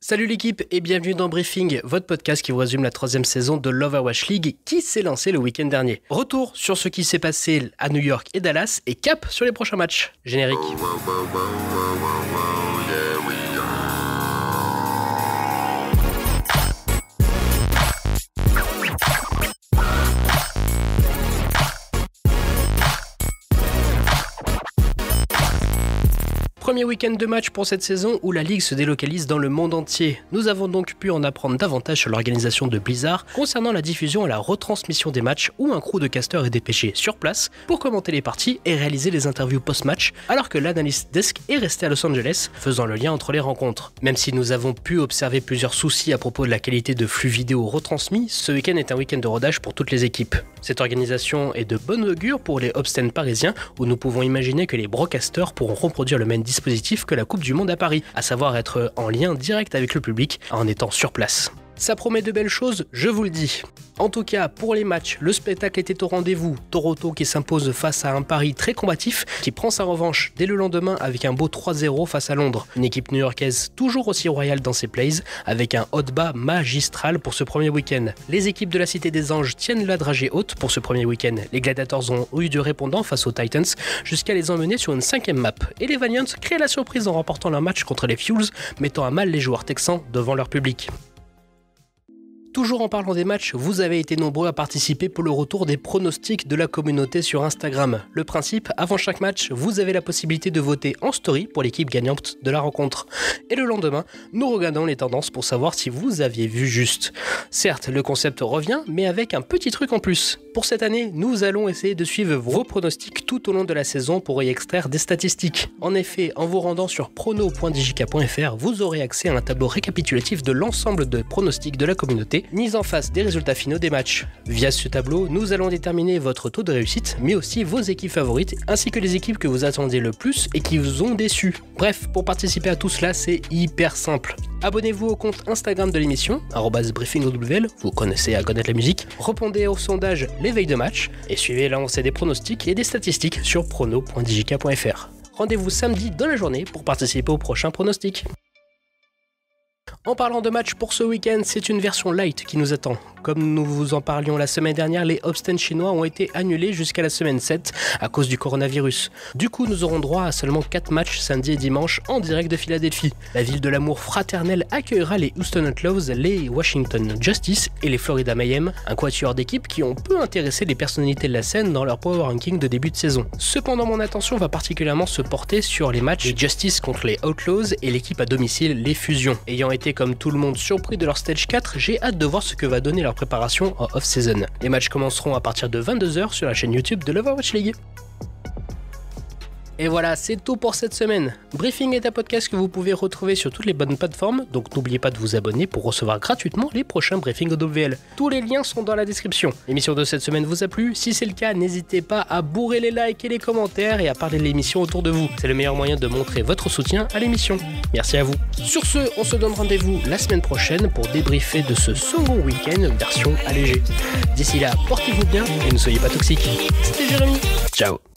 Salut l'équipe et bienvenue dans Briefing, votre podcast qui vous résume la 3e saison de l'Overwatch League qui s'est lancée le week-end dernier. Retour sur ce qui s'est passé à New York et Dallas et cap sur les prochains matchs. Générique. Premier week-end de match pour cette saison où la Ligue se délocalise dans le monde entier. Nous avons donc pu en apprendre davantage sur l'organisation de Blizzard concernant la diffusion et la retransmission des matchs où un crew de casteurs est dépêché sur place pour commenter les parties et réaliser les interviews post-match alors que l'analyst desk est resté à Los Angeles faisant le lien entre les rencontres. Même si nous avons pu observer plusieurs soucis à propos de la qualité de flux vidéo retransmis, ce week-end est un week-end de rodage pour toutes les équipes. Cette organisation est de bonne augure pour les Hubstands parisiens où nous pouvons imaginer que les broadcasters pourront reproduire le même dispositif que la Coupe du Monde à Paris, à savoir être en lien direct avec le public en étant sur place. Ça promet de belles choses, je vous le dis. En tout cas, pour les matchs, le spectacle était au rendez-vous. Toronto qui s'impose face à un Paris très combatif, qui prend sa revanche dès le lendemain avec un beau 3-0 face à Londres. Une équipe new-yorkaise toujours aussi royale dans ses plays, avec un haut de bas magistral pour ce premier week-end. Les équipes de la Cité des Anges tiennent la dragée haute pour ce premier week-end. Les Gladiators ont eu du répondant face aux Titans, jusqu'à les emmener sur une 5e map. Et les Valiants créent la surprise en remportant leur match contre les Fuels, mettant à mal les joueurs texans devant leur public. Toujours en parlant des matchs, vous avez été nombreux à participer pour le retour des pronostics de la communauté sur Instagram. Le principe, avant chaque match, vous avez la possibilité de voter en story pour l'équipe gagnante de la rencontre. Et le lendemain, nous regardons les tendances pour savoir si vous aviez vu juste. Certes, le concept revient, mais avec un petit truc en plus. Pour cette année, nous allons essayer de suivre vos pronostics tout au long de la saison pour y extraire des statistiques. En effet, en vous rendant sur prono.djk.fr, vous aurez accès à un tableau récapitulatif de l'ensemble de pronostics de la communauté, mis en face des résultats finaux des matchs. Via ce tableau, nous allons déterminer votre taux de réussite, mais aussi vos équipes favorites, ainsi que les équipes que vous attendiez le plus et qui vous ont déçu. Bref, pour participer à tout cela, c'est hyper simple. Abonnez-vous au compte Instagram de l'émission, @briefingowl, vous connaissez à connaître la musique, répondez au sondage l'éveil de match, et suivez l'avancée des pronostics et des statistiques sur prono.djk.fr. Rendez-vous samedi dans la journée pour participer au prochain pronostic. En parlant de match pour ce week-end, c'est une version light qui nous attend. Comme nous vous en parlions la semaine dernière, les Hubstands chinois ont été annulés jusqu'à la semaine 7 à cause du coronavirus. Du coup, nous aurons droit à seulement 4 matchs samedi et dimanche en direct de Philadelphie. La ville de l'amour fraternel accueillera les Houston Outlaws, les Washington Justice et les Florida Mayhem, un quatuor d'équipes qui ont peu intéressé les personnalités de la scène dans leur power ranking de début de saison. Cependant, mon attention va particulièrement se porter sur les matchs Justice contre les Outlaws et l'équipe à domicile, les Fusions. Ayant été comme tout le monde surpris de leur stage 4, j'ai hâte de voir ce que va donner leur préparation en off-season. Les matchs commenceront à partir de 22h sur la chaîne YouTube de l'Overwatch League. Et voilà, c'est tout pour cette semaine. Briefing est un podcast que vous pouvez retrouver sur toutes les bonnes plateformes, donc n'oubliez pas de vous abonner pour recevoir gratuitement les prochains briefings OWL. Tous les liens sont dans la description. L'émission de cette semaine vous a plu? Si c'est le cas, n'hésitez pas à bourrer les likes et les commentaires et à parler de l'émission autour de vous. C'est le meilleur moyen de montrer votre soutien à l'émission. Merci à vous. Sur ce, on se donne rendez-vous la semaine prochaine pour débriefer de ce second week-end version allégée. D'ici là, portez-vous bien et ne soyez pas toxiques. C'était Jérémy. Ciao.